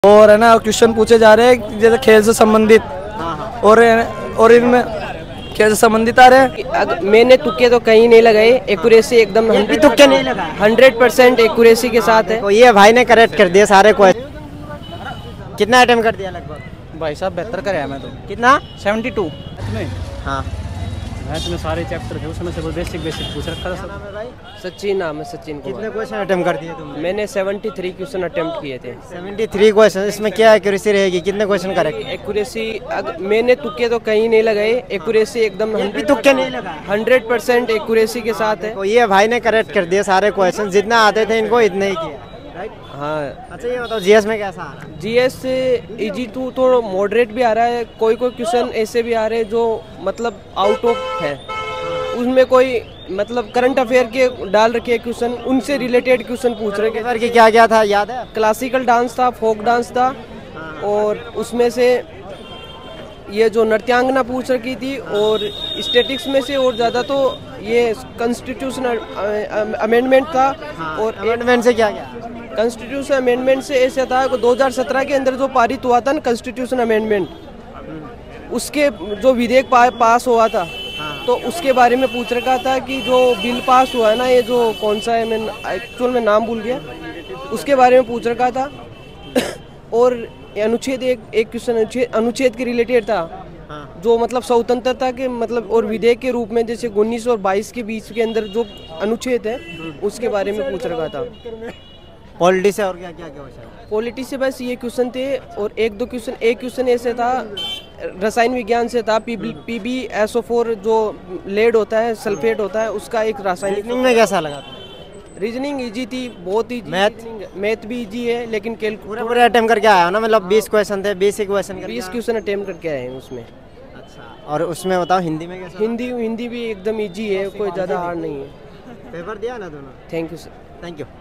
और है ना क्वेश्चन पूछे जा रहे हैं जैसे खेल से संबंधित। और इनमें खेल से संबंधित आ रहे हैं। मैंने तुक्के तो कहीं नहीं लगाए, एक्यूरेसी एकदम तुक्के नहीं लगाए, 100% एक्यूरेसी के साथ है। तो ये भाई ने करेक्ट कर दिया सारे क्वेश्चन। कितना अटेम्प्ट कर दिया लगभग? भाई साहब बेहतर कराया मैं तो। कितना? 72 में। हाँ मैथ में सारे चैप्टर थे उसमें से बेसिक पूछ रखा था सब। सचिन नाम है, सचिन कुमार। कितने क्वेश्चन अटेम्प्ट कर दिए तुमने? मैंने 73 क्वेश्चन अटेम्प्ट किए थे। 73 क्वेश्चन। इसमें क्या एक्यूरेसी रहेगी, कितने क्वेश्चन करेक्ट? एक्यूरेसी मैंने तुक्के तो कहीं नहीं लगाए, एक्यूरेसी एकदम तुक्के नहीं लगाए, 100% एक्यूरेसी के साथ है। तो ये भाई ने करेक्ट कर दिया सारे क्वेश्चन, जितना आते थे इनको इतने ही किया। हाँ। अच्छा ये बताओ जीएस में कैसा आ रहा है? जीएस इजी टू तो मॉडरेट भी आ रहा है, कोई क्वेश्चन ऐसे भी आ रहे हैं जो मतलब आउट ऑफ है, उसमें कोई मतलब करंट अफेयर के डाल रखे क्वेश्चन, उनसे रिलेटेड क्वेश्चन पूछ रहे हैं कि क्या क्या था याद है? क्लासिकल डांस था, फोक डांस था, और उसमें से ये जो नृत्यांगना पूछ रखी थी, और स्टैटिक्स में से और ज़्यादा तो ये कॉन्स्टिट्यूशनल अमेंडमेंट था। और अमेंडमेंट से क्या क्या? कॉन्स्टिट्यूशन अमेंडमेंट से ऐसा था कि 2017 के अंदर जो पारित हुआ था ना कॉन्स्टिट्यूशन अमेंडमेंट, उसके जो विधेयक पास हुआ था, तो उसके बारे में पूछ रखा था कि जो बिल पास हुआ है ना, ये जो कौन सा है, मैं एक्चुअल में नाम भूल गया, उसके बारे में पूछ रखा था। और अनुच्छेद एक क्वेश्चन अनुच्छेद के रिलेटेड था, जो मतलब स्वतंत्रता के मतलब और विधेयक के रूप में जैसे 19 और 22 के बीच के अंदर जो अनुच्छेद है उसके बारे में पूछ रखा था। पॉलिटी से और क्या क्या क्वेश्चन? पॉलिटी से बस ये क्वेश्चन थे, और एक क्वेश्चन ऐसे था रसायन विज्ञान से था, PbSO4 जो लेड होता है, सल्फेट होता है, उसका एक रासायनिक। रीजनिंग में कैसा लगा? रीजनिंग इजी थी, बहुत ही। मैथ भी इजी है, लेकिन पूरे अटेम्प्ट करके आया ना, मतलब 20 क्वेश्चन थे, 20 क्वेश्चन 20 क्वेश्चन अटेम्प्ट करके आए हैं उसमें। अच्छा, और उसमें बताओ हिंदी में कैसा? हिंदी भी एकदम इजी है, कोई ज़्यादा हार्ड नहीं है। पेपर दिया ना दोनों? Thank you sir. Thank you.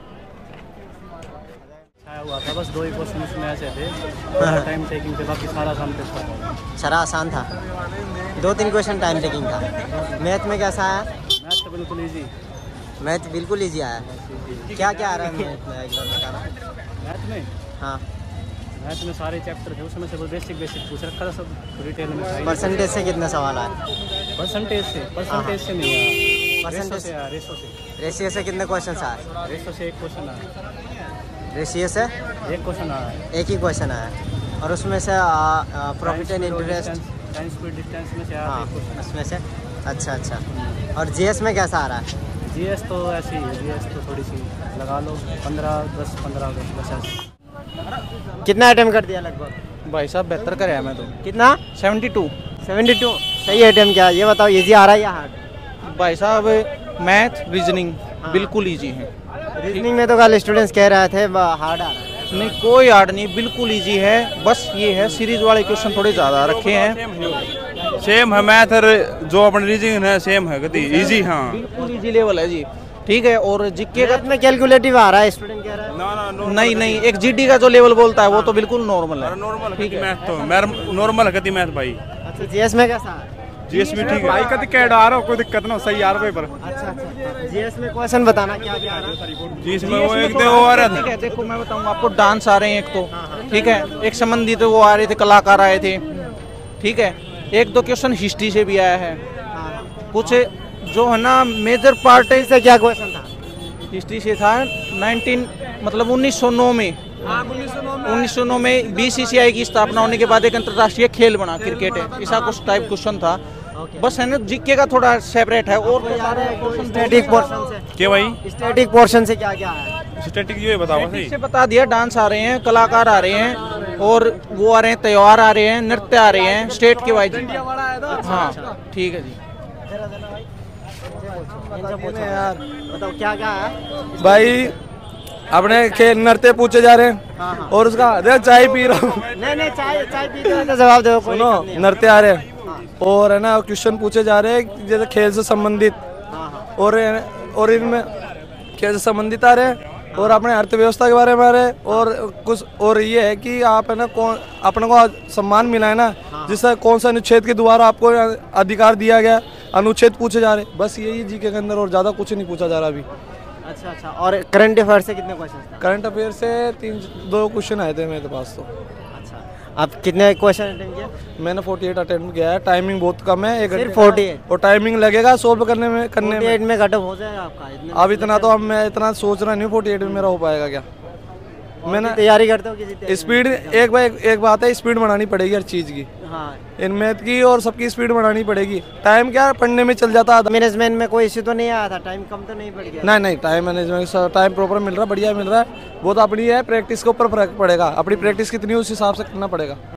हुआ था बस 2 ही क्वेश्चन उसमें ऐसे थे, टाइम टेकिंग थे, बाकी सारा काम टेस्ट था। सारा आसान था, 2-3 क्वेश्चन टाइम टेकिंग था। मैथ में कैसा आया? मैथ तो बिल्कुल इजी। मैथ बिल्कुल इजी आया। क्या क्या आ रहा है मैथ में, एक बार बताना। मैथ में? हाँ मैथ में सारे चैप्टर थे उसमें से बेसिक पूछ रखा था सब डिटेल में। परसेंटेज से कितने सवाल आए? परसेंटेज से नहीं आया, परसेंटेज से। रेशियो से कितने क्वेश्चन आए? रेशियो से एक क्वेश्चन आया। रेशियो से एक क्वेश्चन आया, एक ही क्वेश्चन आया। और उसमें से profit and interest, time square distance में से आया। हाँ उसमें से। अच्छा। और जीएस में कैसा आ रहा है? जीएस तो ऐसी है, जीएस तो थोड़ी सी लगा लो 15 बस ऐसे। कितना अटेम्प्ट कर दिया लगभग? भाई साहब बेहतर कराया मैं तो। कितना? 72 सही अटेम्प्ट किया। ये बताओ इजी आ रहा है या हार्ड? भाई साहब मैथ रीजनिंग बिल्कुल इजी है। रीजनिंग में तो कल स्टूडेंट्स कह रहे थे हार्ड आ रहा है। नहीं, कोई हार्ड नहीं, बिल्कुल इजी है। बस ये है सीरीज वाले क्वेश्चन थोड़े ज़्यादा रखे हैं। सेम है मैथ और जो अपने रीजनिंग है सेम है, गति इजी। हाँ बिल्कुल इजी लेवल है जी, ठीक है। और जीके का में कैलकुलेटिव आ रहा है, स्टूडेंट कह रहा है। ना नहीं, एक जीडी का जो लेवल बोलता है वो तो बिल्कुल नॉर्मल है। नॉर्मल ठीक है, मैथ तो नॉर्मल है गति मैथ भाई। अच्छा जीएस में कैसा है? जीएस भी ठीक है भाई, कति कैड आ रहा हो, कोई दिक्कत ना, सही आ रहा पेपर। अच्छा। जीएस में क्वेश्चन बताना क्या क्या आ रहा है? जीएस में वो एक वो आ रहा था। ठीक है, देखो मैं बताऊँ आपको, डांस आ रहे हैं एक तो, ठीक है, एक संबंधित वो आ रहे थे, कलाकार आए थे, ठीक है। 1-2 क्वेश्चन हिस्ट्री से भी आया है, कुछ जो है ना मेजर पार्ट है। इससे क्या क्वेश्चन था? हिस्ट्री से था 1909 में 1909 में बीसीसीआई की स्थापना होने के बाद एक अंतर्राष्ट्रीय खेल बना क्रिकेट है, ऐसा कुछ टाइप क्वेश्चन था। बस है ना, जीके का थोड़ा सेपरेट है। और स्टैटिक पोर्शन से क्या भाई? स्टैटिक पोर्शन से क्या क्या है? स्टैटिक ये बताओ सही से बता दिया। डांस आ रहे हैं, कलाकार आ रहे हैं, और वो आ रहे हैं, त्योहार आ रहे हैं, नृत्य आ रहे हैं, स्टेट के वाइज। हाँ ठीक है जी। बताओ क्या क्या है भाई? अपने खेल नृत्य पूछे जा रहे हैं। और उसका चाय पी रहा हूँ। नहीं चाय पी रहे तो जवाब दो। सुनो, नृत्य आ रहे हैं, और है ना क्वेश्चन पूछे जा रहे हैं जैसे खेल से संबंधित। और इनमें खेल से संबंधित आ रहे हैं, और अपने अर्थव्यवस्था के बारे में आ रहे हैं, और कुछ और ये है कि आप है ना अपने को सम्मान मिला है ना, जिससे कौन सा अनुच्छेद के द्वारा आपको अधिकार दिया गया, अनुच्छेद पूछे जा रहे हैं। बस यही जीके के अंदर, और ज़्यादा कुछ नहीं पूछा जा रहा अभी। अच्छा अच्छा। और करंट अफेयर से कितने क्वेश्चन था? करंट अफेयर से 2 क्वेश्चन आए थे मेरे पास तो। अच्छा, आप कितने क्वेश्चन अटेंड किए? मैंने 48 अटेम्प्ट किया है। टाइमिंग बहुत कम है, 1 सिर्फ घंटे 48? और टाइमिंग लगेगा सोल्व करने में 48 में कट ऑफ हो जाएगा आपका? अब इतना तो अब मैं इतना सोच रहा नहीं हूँ 48 में मेरा हो पाएगा क्या। मैंने तैयारी करते हो किसी स्पीड एक बात है, स्पीड बढ़ानी पड़ेगी हर चीज़ की। हाँ, इन मैथ की और सबकी स्पीड बढ़ानी पड़ेगी। टाइम क्या पढ़ने में चल जाता है। मैनेजमेंट में कोई इश्यू तो नहीं आया था? टाइम कम तो नहीं पड़ गया? नहीं टाइम मैनेजमेंट टाइम प्रॉपर मिल रहा है, बढ़िया मिल रहा है। वो तो अपनी है, प्रैक्टिस के ऊपर फर्क पड़ेगा। अपनी प्रैक्टिस कितनी है उस हिसाब से करना पड़ेगा।